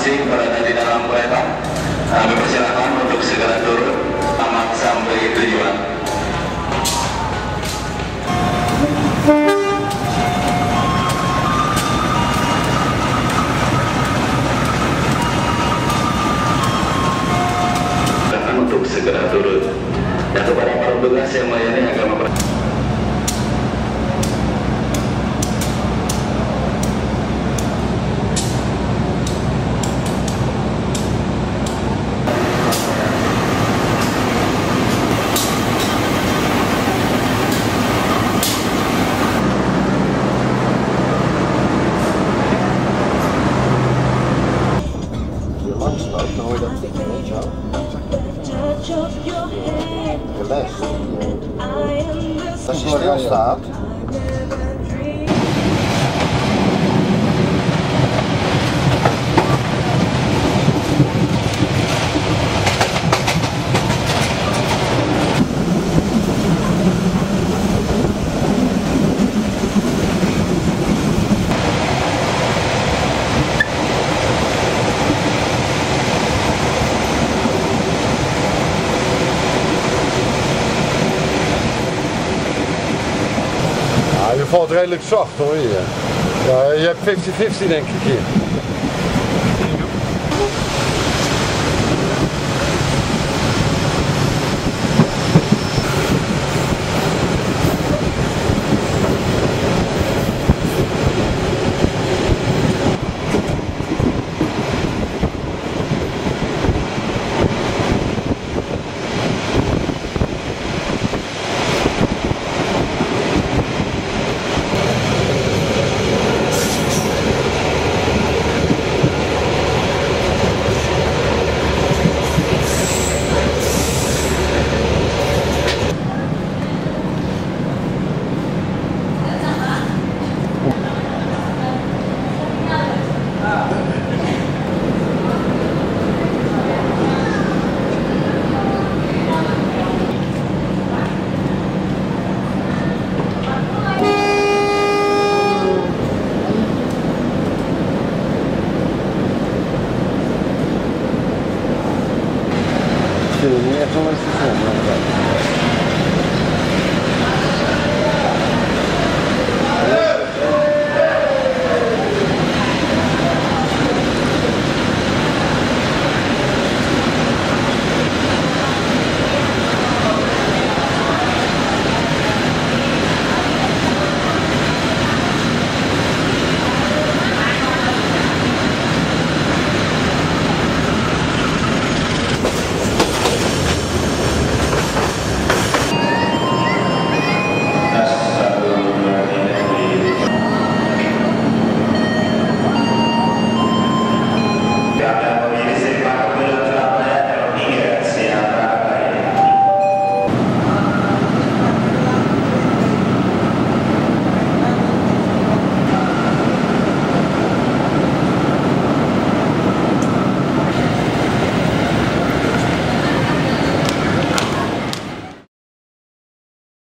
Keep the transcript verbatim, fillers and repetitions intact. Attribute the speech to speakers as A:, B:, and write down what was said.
A: masih berada di dalam kereta, kami persilakan untuk segera turun selamat sampai tujuan. Untuk segera turun. Dan kepada para petugas yang melayani agar memper
B: Als je stilstaat, je valt redelijk zacht hoor je. Ja, je hebt vijftig vijftig denk ik hier.